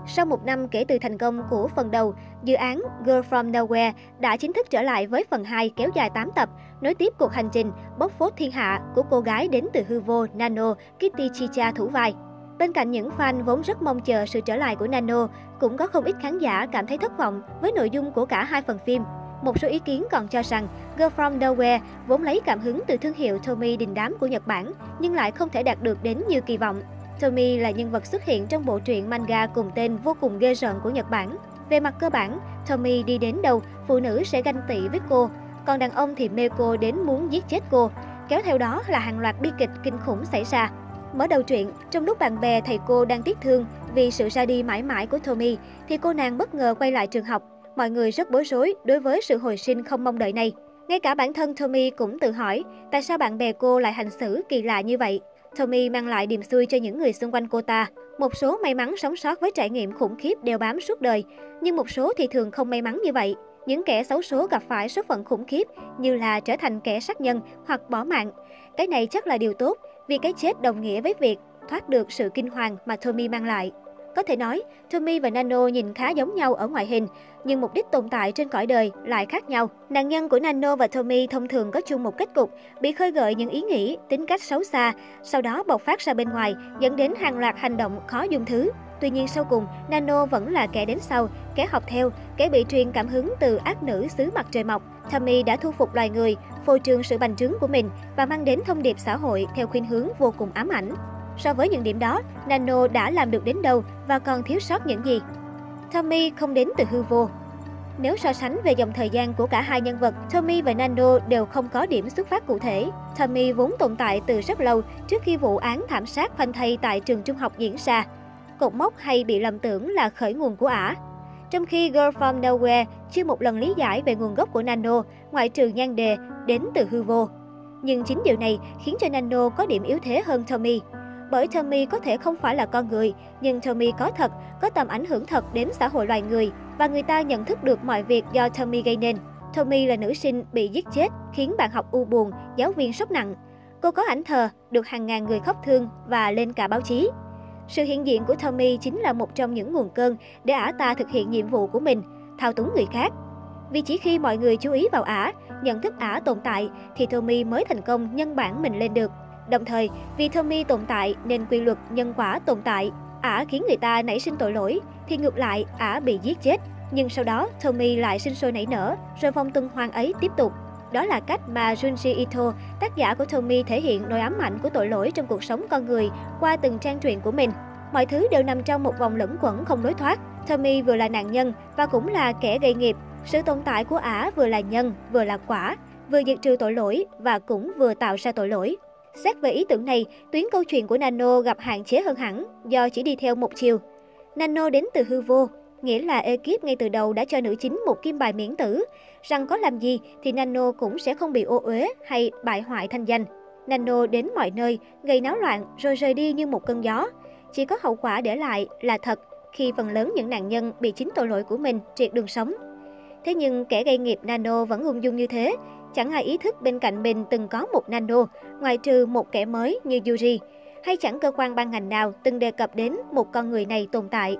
Sau một năm kể từ thành công của phần đầu, dự án Girl From Nowhere đã chính thức trở lại với phần 2 kéo dài 8 tập, nối tiếp cuộc hành trình bóc phốt thiên hạ của cô gái đến từ hư vô Nano Kitty Chicha thủ vai. Bên cạnh những fan vốn rất mong chờ sự trở lại của Nano, cũng có không ít khán giả cảm thấy thất vọng với nội dung của cả hai phần phim. Một số ý kiến còn cho rằng Girl From Nowhere vốn lấy cảm hứng từ thương hiệu Tommy đình đám của Nhật Bản, nhưng lại không thể đạt được đến như kỳ vọng. Tommy là nhân vật xuất hiện trong bộ truyện manga cùng tên vô cùng ghê rợn của Nhật Bản. Về mặt cơ bản, Tommy đi đến đâu, phụ nữ sẽ ganh tị với cô, còn đàn ông thì mê cô đến muốn giết chết cô. Kéo theo đó là hàng loạt bi kịch kinh khủng xảy ra. Mở đầu truyện, trong lúc bạn bè thầy cô đang tiếc thương vì sự ra đi mãi mãi của Tommy, thì cô nàng bất ngờ quay lại trường học. Mọi người rất bối rối đối với sự hồi sinh không mong đợi này. Ngay cả bản thân Tommy cũng tự hỏi tại sao bạn bè cô lại hành xử kỳ lạ như vậy. Tommy mang lại niềm xui cho những người xung quanh cô ta. Một số may mắn sống sót với trải nghiệm khủng khiếp đeo bám suốt đời, nhưng một số thì thường không may mắn như vậy. Những kẻ xấu số gặp phải số phận khủng khiếp như là trở thành kẻ sát nhân hoặc bỏ mạng. Cái này chắc là điều tốt, vì cái chết đồng nghĩa với việc thoát được sự kinh hoàng mà Tommy mang lại. Có thể nói, Tommy và Nano nhìn khá giống nhau ở ngoại hình, nhưng mục đích tồn tại trên cõi đời lại khác nhau. Nạn nhân của Nano và Tommy thông thường có chung một kết cục, bị khơi gợi những ý nghĩ, tính cách xấu xa, sau đó bộc phát ra bên ngoài, dẫn đến hàng loạt hành động khó dung thứ. Tuy nhiên sau cùng, Nano vẫn là kẻ đến sau, kẻ học theo, kẻ bị truyền cảm hứng từ ác nữ xứ mặt trời mọc. Tommy đã thu phục loài người, phô trương sự bành trướng của mình và mang đến thông điệp xã hội theo khuynh hướng vô cùng ám ảnh. So với những điểm đó, Nano đã làm được đến đâu và còn thiếu sót những gì? Tommy không đến từ hư vô. Nếu so sánh về dòng thời gian của cả hai nhân vật, Tommy và Nano đều không có điểm xuất phát cụ thể. Tommy vốn tồn tại từ rất lâu trước khi vụ án thảm sát phanh thây tại trường trung học diễn ra. Cột mốc hay bị lầm tưởng là khởi nguồn của ả. Trong khi Girl From Nowhere chưa một lần lý giải về nguồn gốc của Nano, ngoại trừ nhan đề đến từ hư vô. Nhưng chính điều này khiến cho Nano có điểm yếu thế hơn Tommy. Bởi Tommy có thể không phải là con người, nhưng Tommy có thật, có tầm ảnh hưởng thật đến xã hội loài người, và người ta nhận thức được mọi việc do Tommy gây nên. Tommy là nữ sinh bị giết chết, khiến bạn học u buồn, giáo viên sốc nặng. Cô có ảnh thờ, được hàng ngàn người khóc thương và lên cả báo chí. Sự hiện diện của Tommy chính là một trong những nguồn cơn để ả ta thực hiện nhiệm vụ của mình, thao túng người khác. Vì chỉ khi mọi người chú ý vào ả, nhận thức ả tồn tại, thì Tommy mới thành công nhân bản mình lên được. Đồng thời, vì Tommy tồn tại nên quy luật nhân quả tồn tại. Ả khiến người ta nảy sinh tội lỗi, thì ngược lại, ả bị giết chết. Nhưng sau đó, Tommy lại sinh sôi nảy nở, rồi vòng tuần hoàn ấy tiếp tục. Đó là cách mà Junji Ito, tác giả của Tommy, thể hiện nỗi ám ảnh của tội lỗi trong cuộc sống con người qua từng trang truyện của mình. Mọi thứ đều nằm trong một vòng luẩn quẩn không lối thoát. Tommy vừa là nạn nhân và cũng là kẻ gây nghiệp. Sự tồn tại của ả vừa là nhân, vừa là quả, vừa diệt trừ tội lỗi và cũng vừa tạo ra tội lỗi. Xét về ý tưởng này, tuyến câu chuyện của Nano gặp hạn chế hơn hẳn do chỉ đi theo một chiều. Nano đến từ hư vô, nghĩa là ekip ngay từ đầu đã cho nữ chính một kim bài miễn tử, rằng có làm gì thì Nano cũng sẽ không bị ô uế hay bại hoại thanh danh. Nano đến mọi nơi, gây náo loạn rồi rời đi như một cơn gió. Chỉ có hậu quả để lại là thật khi phần lớn những nạn nhân bị chính tội lỗi của mình triệt đường sống. Thế nhưng kẻ gây nghiệp Nano vẫn ung dung như thế. Chẳng ai ý thức bên cạnh mình từng có một Nano, ngoại trừ một kẻ mới như Yuri. Hay chẳng cơ quan ban ngành nào từng đề cập đến một con người này tồn tại.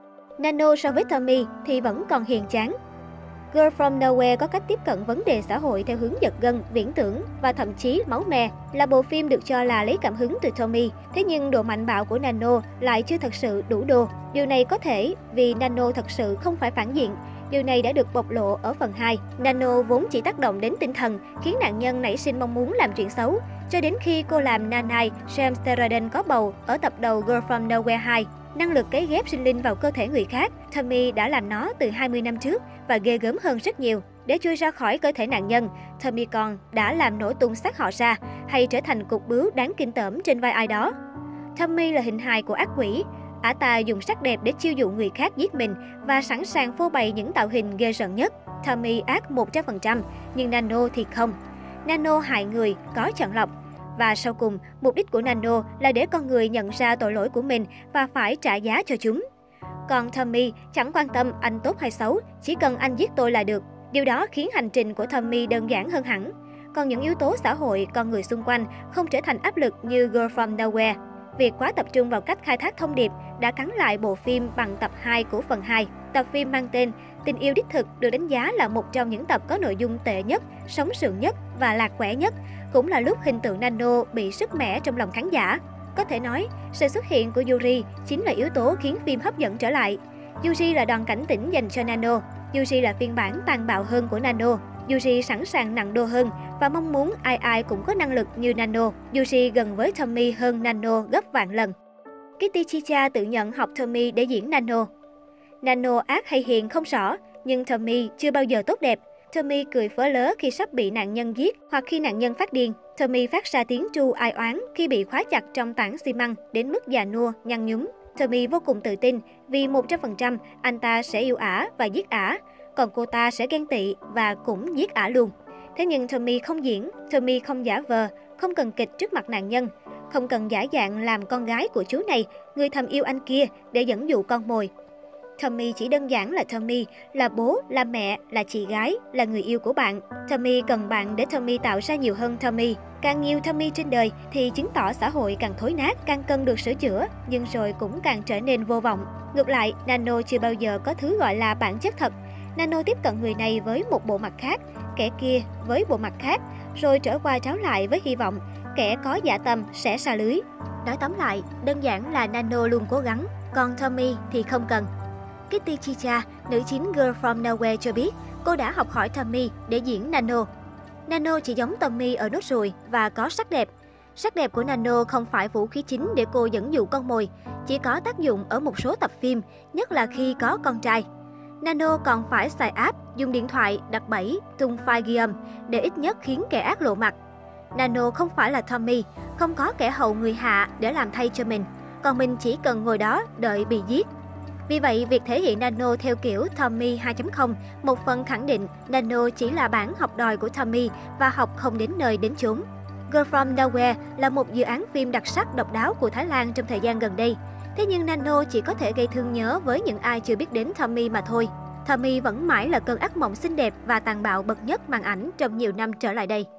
Nano so với Tommy thì vẫn còn hiền chán. Girl From Nowhere có cách tiếp cận vấn đề xã hội theo hướng giật gân, viễn tưởng và thậm chí máu me, là bộ phim được cho là lấy cảm hứng từ Tommy. Thế nhưng độ mạnh bạo của Nano lại chưa thật sự đủ đô. Điều này có thể vì Nano thật sự không phải phản diện. Điều này đã được bộc lộ ở phần 2. Nano vốn chỉ tác động đến tinh thần, khiến nạn nhân nảy sinh mong muốn làm chuyện xấu. Cho đến khi cô làm Nanai James Terraden có bầu ở tập đầu Girl From Nowhere 2. Năng lực cấy ghép sinh linh vào cơ thể người khác, Tommy đã làm nó từ 20 năm trước và ghê gớm hơn rất nhiều. Để chui ra khỏi cơ thể nạn nhân, Tommy còn đã làm nổ tung xác họ ra hay trở thành cục bướu đáng kinh tởm trên vai ai đó. Tommy là hình hài của ác quỷ. Ả ta dùng sắc đẹp để chiêu dụ người khác giết mình và sẵn sàng phô bày những tạo hình ghê rợn nhất. Tommy ác 100%, nhưng Nano thì không. Nano hại người, có chọn lọc. Và sau cùng, mục đích của Nano là để con người nhận ra tội lỗi của mình và phải trả giá cho chúng. Còn Tommy chẳng quan tâm anh tốt hay xấu, chỉ cần anh giết tôi là được. Điều đó khiến hành trình của Tommy đơn giản hơn hẳn. Còn những yếu tố xã hội, con người xung quanh không trở thành áp lực như Girl From Nowhere. Việc quá tập trung vào cách khai thác thông điệp đã cắn lại bộ phim bằng tập 2 của phần 2. Tập phim mang tên Tình yêu đích thực được đánh giá là một trong những tập có nội dung tệ nhất, sống sượng nhất và lạc quẻ nhất, cũng là lúc hình tượng Nano bị sứt mẻ trong lòng khán giả. Có thể nói, sự xuất hiện của Yuri chính là yếu tố khiến phim hấp dẫn trở lại. Yuri là đòn cảnh tỉnh dành cho Nano. Yuri là phiên bản tàn bạo hơn của Nano. Yuri sẵn sàng nặng đô hơn và mong muốn ai ai cũng có năng lực như Nano. Yuri gần với Tommy hơn Nano gấp vạn lần. Kitty Chicha tự nhận học Tommy để diễn Nano. Nano ác hay hiền không rõ, nhưng Tommy chưa bao giờ tốt đẹp. Tommy cười phớ lớ khi sắp bị nạn nhân giết hoặc khi nạn nhân phát điên. Tommy phát ra tiếng tru ai oán khi bị khóa chặt trong tảng xi măng đến mức già nua, nhăn nhúm. Tommy vô cùng tự tin vì 100% anh ta sẽ yêu ả và giết ả, còn cô ta sẽ ghen tị và cũng giết ả luôn. Thế nhưng Tommy không diễn, Tommy không giả vờ, không cần kịch trước mặt nạn nhân, không cần giả dạng làm con gái của chú này, người thầm yêu anh kia để dẫn dụ con mồi. Tommy chỉ đơn giản là Tommy, là bố, là mẹ, là chị gái, là người yêu của bạn. Tommy cần bạn để Tommy tạo ra nhiều hơn Tommy. Càng nhiều Tommy trên đời thì chứng tỏ xã hội càng thối nát, càng cần được sửa chữa, nhưng rồi cũng càng trở nên vô vọng. Ngược lại, Nano chưa bao giờ có thứ gọi là bản chất thật. Nano tiếp cận người này với một bộ mặt khác, kẻ kia với bộ mặt khác, rồi trở qua tráo lại với hy vọng kẻ có dạ tâm sẽ sa lưới. Nói tóm lại, đơn giản là Nano luôn cố gắng, còn Tommy thì không cần. Kitty Chicha, nữ chính Girl From Nowhere cho biết, cô đã học hỏi Tommy để diễn Nano. Nano chỉ giống Tommy ở nốt ruồi và có sắc đẹp. Sắc đẹp của Nano không phải vũ khí chính để cô dẫn dụ con mồi, chỉ có tác dụng ở một số tập phim, nhất là khi có con trai. Nano còn phải xài app, dùng điện thoại, đặt bẫy, tung file ghi âm để ít nhất khiến kẻ ác lộ mặt. Nano không phải là Tommy, không có kẻ hầu người hạ để làm thay cho mình, còn mình chỉ cần ngồi đó đợi bị giết. Vì vậy, việc thể hiện Nano theo kiểu Tommy 2.0 một phần khẳng định Nano chỉ là bản học đòi của Tommy và học không đến nơi đến chốn. Girl From Nowhere là một dự án phim đặc sắc độc đáo của Thái Lan trong thời gian gần đây. Thế nhưng Nano chỉ có thể gây thương nhớ với những ai chưa biết đến Tommy mà thôi. Tommy vẫn mãi là cơn ác mộng xinh đẹp và tàn bạo bậc nhất màn ảnh trong nhiều năm trở lại đây.